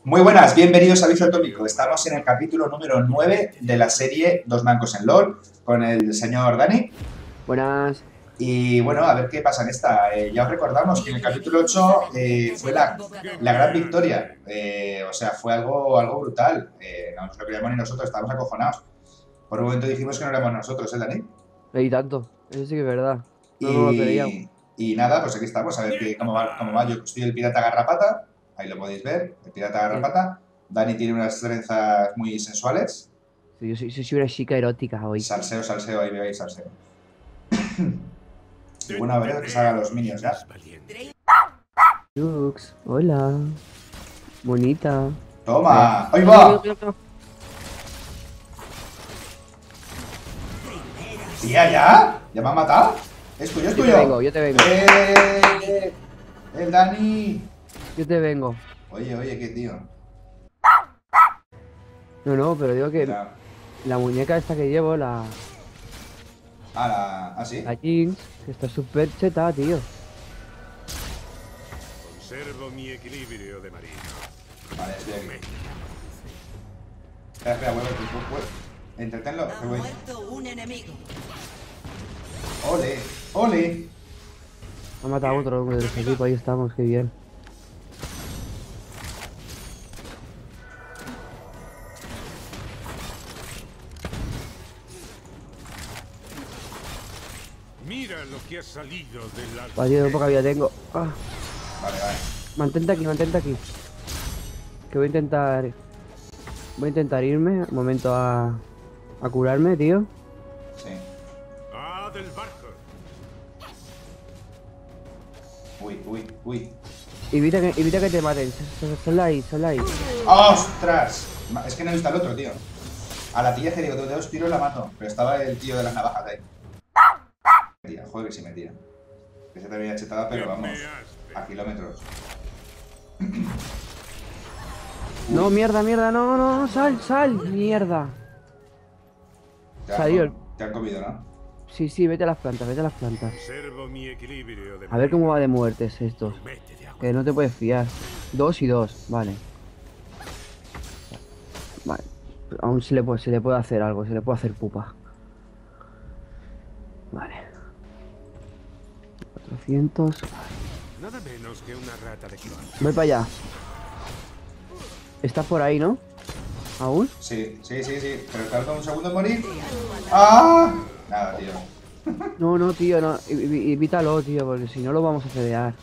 Muy buenas, bienvenidos a Vicio Atómico. Estamos en el capítulo número 9 de la serie Dos Mancos en LOL con el señor Dani. Buenas. Y bueno, a ver qué pasa en esta. Ya os recordamos que en el capítulo 8 fue la gran victoria. O sea, fue algo brutal. No nos lo creíamos ni nosotros, estábamos acojonados. Por un momento dijimos que no éramos nosotros, ¿eh, Dani? Leí tanto. Eso sí que es verdad. No lo creíamos. Y nada, pues aquí estamos, a ver cómo va. Yo soy el pirata garrapata, ahí lo podéis ver, el pirata Sí. garrapata. Dani tiene unas trenzas muy sensuales. Sí, yo soy una chica erótica hoy. Salseo, salseo, ahí veis salseo. Y bueno, a ver que salgan los minions ya. Lux, hola. Bonita. ¡Toma! ¡Ahí Cuidado, va! cuidado, cuidado. ¿Tía ya? ¿Ya me ha matado? ¿Es tuyo, es Yo te tuyo? vengo, yo te vengo. ¡El Dani! Yo te vengo. Oye, qué tío. No, pero digo que La... la muñeca esta que llevo, ¿Ah, sí? la Jinx, que está súper cheta, tío. Conservo mi equilibrio de marino. Vale, estoy aquí. Espera, huevo. Entretenlo, que voy. Muerto un enemigo. ¡Ole! ¡Ole! Ha matado a otro de los equipos, ahí estamos, qué bien. Mira lo que ha salido del alma. Vale, poca vida tengo. Ah, Vale. mantente aquí, mantente aquí. Que voy a intentar. Voy a intentar irme un momento a curarme, tío. Sí. Ah, del barco. Uy. Evita que te maten. Solo ahí, solo ahí. ¡Ostras! Es que no he visto al otro, tío. A la tía que digo, de dos tiros la mato. Pero estaba el tío de las navajas ahí. Tira, joder que sí me tira. Que se te había chetada, pero vamos. A kilómetros. No, mierda, no, sal, mierda. Salió. Te han comido, ¿no? Sí, vete a las plantas, vete a las plantas. Conservo mi equilibrio de A ver cómo va de muertes estos. Mete de agua. Que no te puedes fiar. 2 y 2, vale. Vale. Aún se le puede hacer algo, se le puede hacer pupa. Vale. 400. Nada menos que una rata de cloaca. Voy para allá. Estás por ahí, ¿no? ¿Aún? Sí. Pero tarda un segundo en morir. ¡Ah! Nada, tío. No, tío, no. Evítalo, tío, porque si no lo vamos a fedear.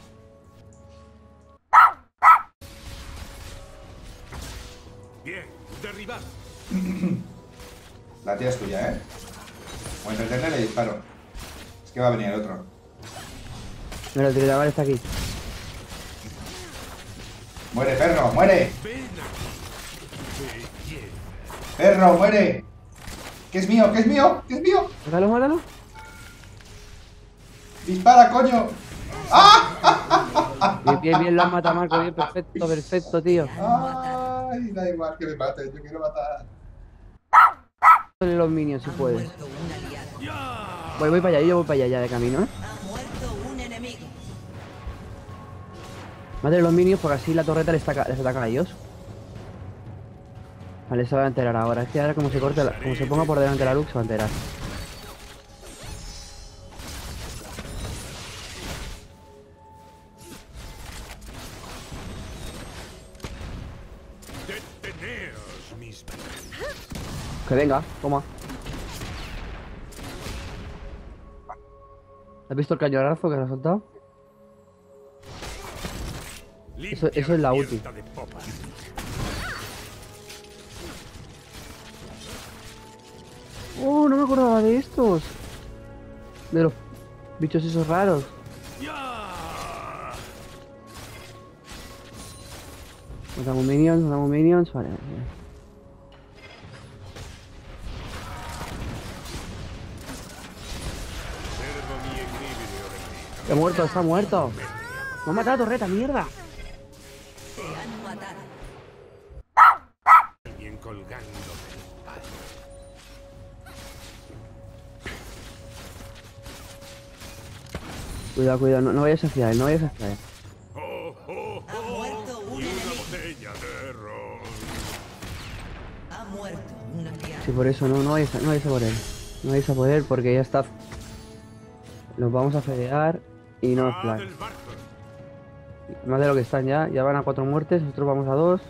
Bien, derribado. La tía es tuya, ¿eh? Voy a entretenerle y le disparo. Es que va a venir el otro. Mira, el tirador está aquí. ¡Muere, perro! ¡Muere! Ven aquí. Belleza. ¡Perro, muere! ¡Que es mío! Mátalo. ¡Dispara, coño! Bien, lo has matado, Marco. Bien, perfecto, tío. ¡Ay! Da igual que me maten, yo quiero matar. Dale los minions si puedes. Muerto un aliado. Voy para allá, yo voy para allá ya de camino, ¿eh? Ha muerto un enemigo. Mátale los minions porque así la torreta les ataca a ellos. Vale, se va a enterar ahora. Es que ahora como se corte, como se ponga por delante la Lux, se va a enterar. Deteneos, mis Que venga, toma. ¿Has visto el cañonazo que se ha soltado? Eso es la ulti. De popa. Oh, no me acordaba de estos. De los bichos esos raros. ¡Ya! Matamos minions, vale. Conservo mi equilibrio de marino. Está muerto. Me ha matado la torreta, mierda. Te han matado. Alguien colgando del palo. Cuidado, no vayas hacia él, no vayas hacia él. ¡Oh, oh, Ha oh! muerto un Y una enemigo. botella de ron. muerto un aliado. Sí, por eso no vayas a por él. No vayas a por él porque ya está. Los vamos a fedear y no es ¡Ah, plan. del barco! Más de lo que están ya. Ya van a 4 muertes, nosotros vamos a 2.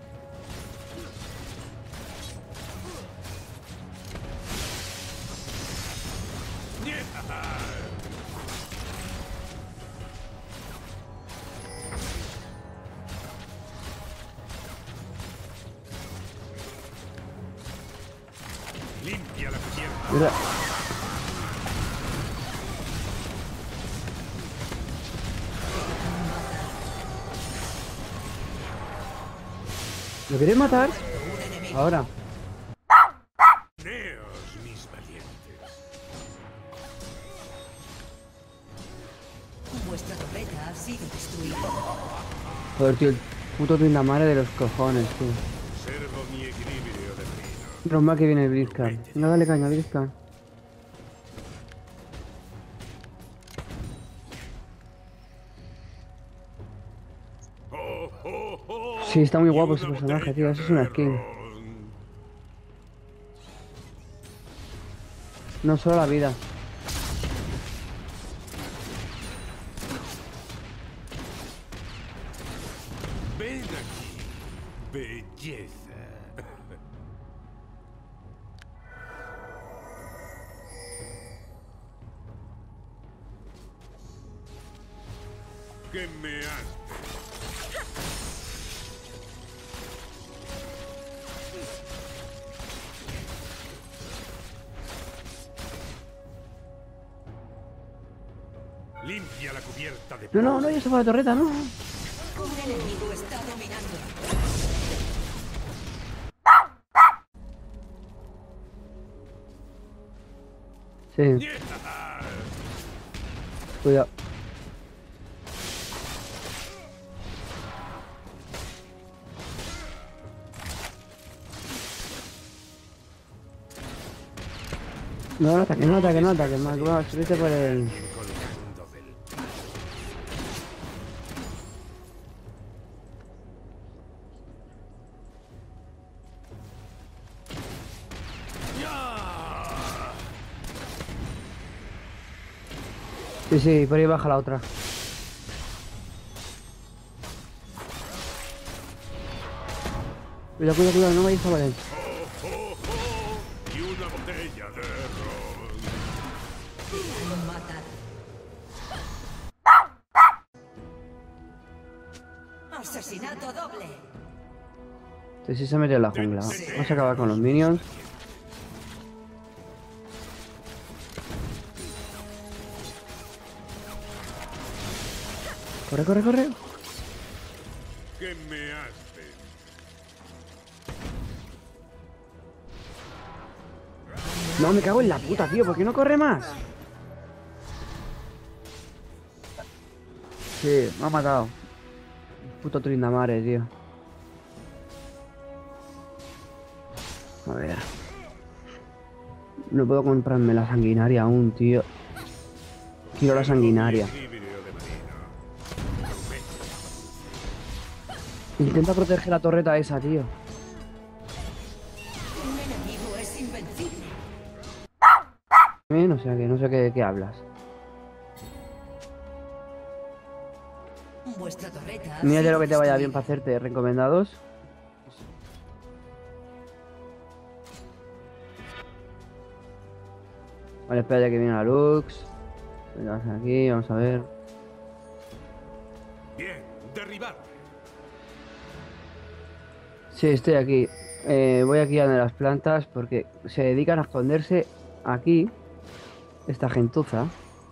Limpia la cubierta. Mira. ¿Lo queréis matar? Ahora. Neos, mis valientes. Vuestra torreta ha sido destruida. Joder, tío, el puto Tryndamere de los cojones, tío. Observo mi equilibrio de reino. Menos mal que viene el Blitzcrank. Venga, dale caña, Blitzcrank. Oh, oh, oh. Sí, está muy Y guapo una ese personaje, botella tío. Eso es una de skin. ron. No solo la vida. Ven aquí, belleza. ¿Qué me haces? Limpia la cubierta de No, ya se fue la torreta, no. Un enemigo está dominando. Sí, cuidado. No ataques, no ataques, no ataques, más. Bueno, subiste por el... colgando del Sí, sí, por ahí baja la otra. Cuidado, no vayas a por él. y una botella de ron. Han matado. Asesinato doble. Este sí se metió en la jungla. Vamos a acabar con los minions. Corre. ¿Qué me haces? No, me cago en la puta, tío. ¿Por qué no corre más? Sí, me ha matado. Puto Tryndamere, tío. A ver. No puedo comprarme la sanguinaria aún, tío. Quiero la sanguinaria. Equilibrio de marino. Intenta proteger la torreta esa, tío. Un enemigo es invencible. O sea que no sé de qué hablas. Vuestra torreta ha Mírate sido lo que te vaya bien destruida. para hacerte recomendados. Vale, espérate que viene la Lux. Venga, aquí, vamos a ver. Bien, derribar. Sí, estoy aquí. Voy aquí a donde las plantas porque se dedican a esconderse aquí. Esta gentuza.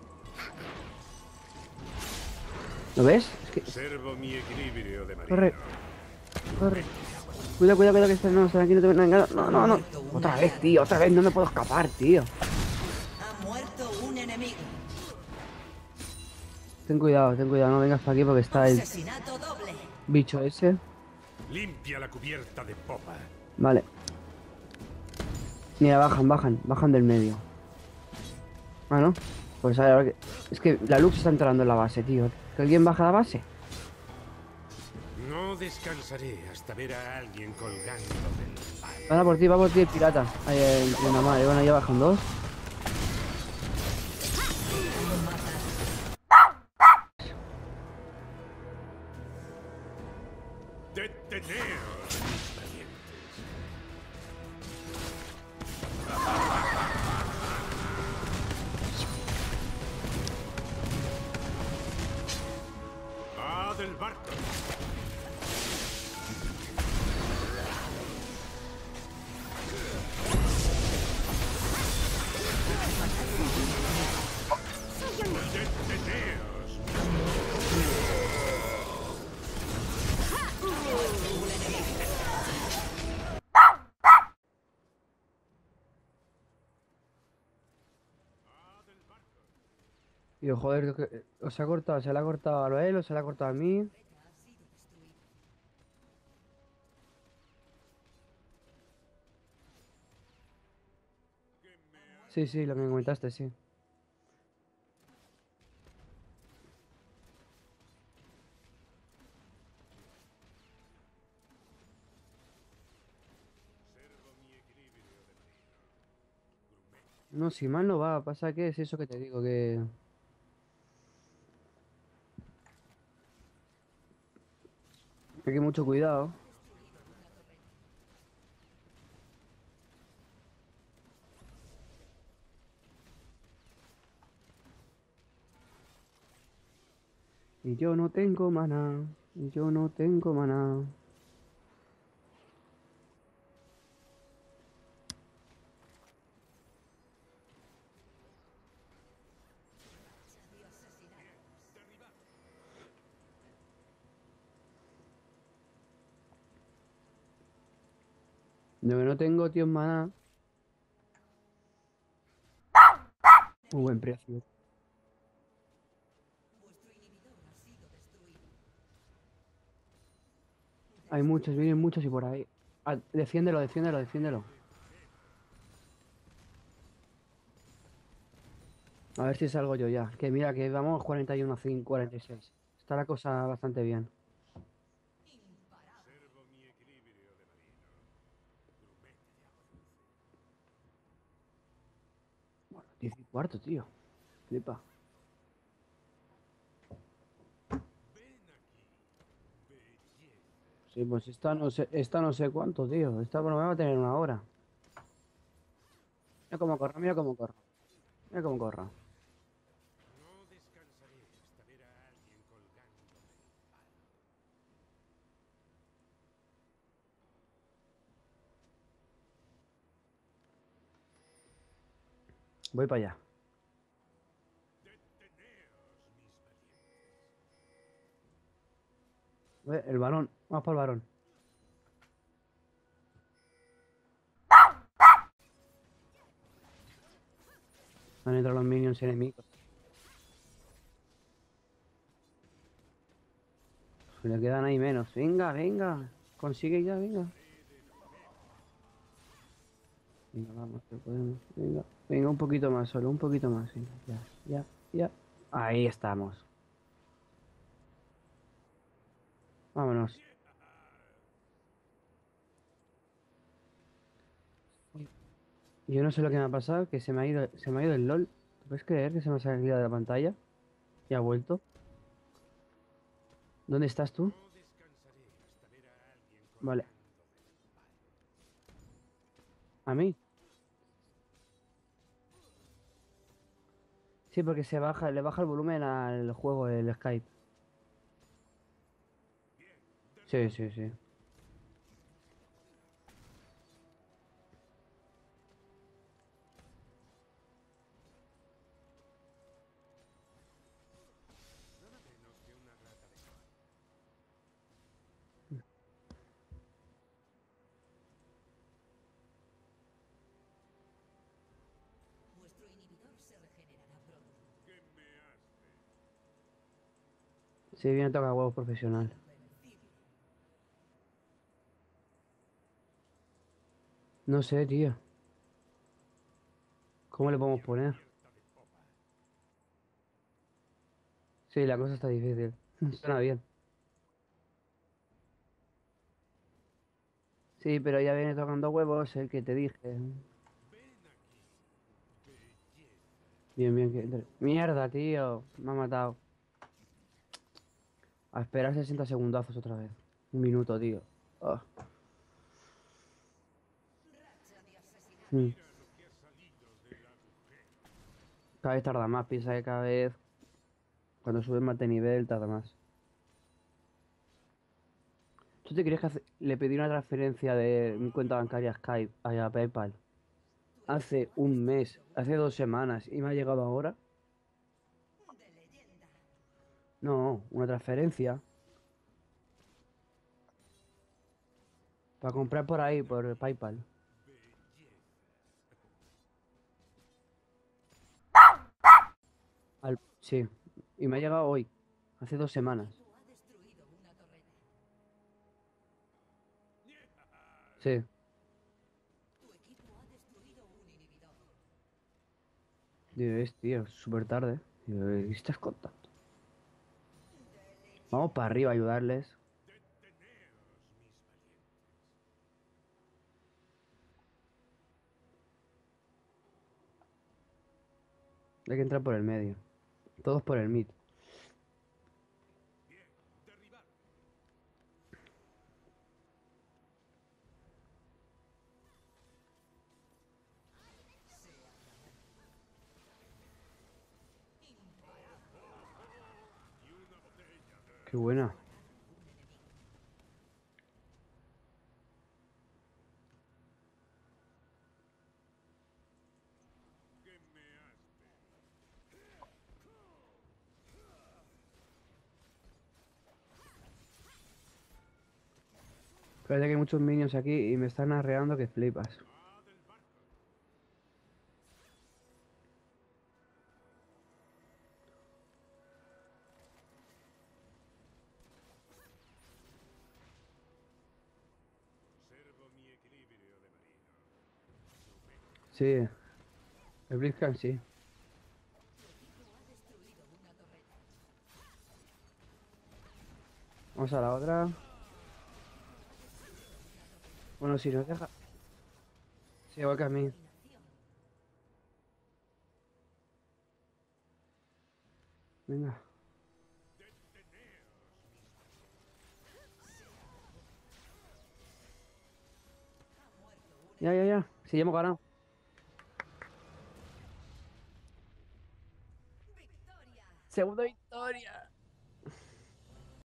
¿Lo ves? Es que... Observo mi equilibrio de marino. Corre. Cuidado que están aquí, no te vengan. No. Otra vez, tío, no me puedo escapar, tío. Ha muerto un enemigo. Ten cuidado, no vengas para aquí porque está el Asesinato doble. bicho ese. Limpia la cubierta de popa. Vale. Mira, bajan del medio. Ah, ¿no? Pues ahora que... Es que la Lux está entrando en la base, tío. ¿Que alguien baja la base? No descansaré hasta ver a alguien colgando del palo. Va por ti el pirata. Ahí el mamá, bueno, ya bajan dos. ¡Deteneos, mis valientes! ¡Ah, del barco! ¡Deteneos! Y joder, os ha cortado, se le ha cortado a él o se le ha cortado a mí. Sí, sí, lo que me comentaste, sí. No, si mal no va, pasa que es eso que te digo, que... Hay que mucho cuidado. Y yo no tengo maná, y yo no tengo maná. Lo que no tengo, tío, es maná. Muy buen precio. Hay muchos, vienen muchos y por ahí. Ah, defiéndelo, defiéndelo, defiéndelo. A ver si salgo yo ya. Que mira, que vamos 41 a 5, 46. Está la cosa bastante bien. Bueno, 10 y cuarto, tío. Flipa. Sí, pues esta no sé cuánto, tío. Esta bueno, me va a tener una hora. Mira cómo corro, mira cómo corro. Mira cómo corro. No descansaré hasta ver a alguien colgando del palo. Voy para allá. ¡Deteneos, mis valientes! El varón. Vamos para el varón. Han entrado los minions enemigos. Le quedan ahí menos. Venga, venga. Consigue ya, venga. Venga, vamos, que podemos. Venga, venga, un poquito más, solo un poquito más. Venga, ya, ya, ya. Ahí estamos. Vámonos. Yo no sé lo que me ha pasado, que se me ha ido el LOL. ¿Tú puedes creer que se me ha salido de la pantalla? Y ha vuelto. ¿Dónde estás tú? No descansaré hasta ver a alguien Vale. colgando del palo. ¿A mí? Sí, porque le baja el volumen al juego, el Skype. Sí, sí, sí. Nada menos que una rata de mar. Vuestro inhibidor se regenerará pronto. ¿Qué me hace? Sí, viene toca huevos profesional. No sé, tío. ¿Cómo le podemos poner? Cubierta de popa. Sí, la cosa está difícil. Suena bien. Sí, pero ya viene tocando huevos el que te dije. Bien, bien. Mierda, tío. Me ha matado. A esperar 60 segundazos otra vez. Un minuto, tío. Ah. Racha de asesinato. Mm. Mira lo que ha salido del agujero. Cada vez tarda más. Piensa que cada vez cuando subes más de nivel tarda más. ¿Tú te crees que le pedí una transferencia de mi cuenta bancaria a Skype a PayPal hace un mes, hace 2 semanas y me ha llegado ahora? De leyenda. No, una transferencia para comprar por ahí, por PayPal. Sí, y me ha llegado hoy, hace 2 semanas. Tu ha destruido una torreta. Sí, Tu equipo ha destruido un inhibidor. digo, tío, es súper tarde. Digo, ¿qué estás contando? De Vamos leyenda. para arriba a ayudarles. Deteneos, mis valientes. Hay que entrar por el medio. Todos por el mid. Bien, derribado. Y una botella de... Qué buena. ¿Qué me has pedido? Parece que hay muchos minions aquí y me están arreando que flipas. Va del barco. Conservo mi equilibrio de marino. Sí, el Blitzcrank sí. Tu equipo ha destruido una torreta. Vamos a la otra. Bueno, si nos deja... Sí, igual que a mí. Dominación. Venga. Deteneos, mis Ha muerto un Ya, ya, ya. Sí, ya hemos ganado. victoria. Segundo y...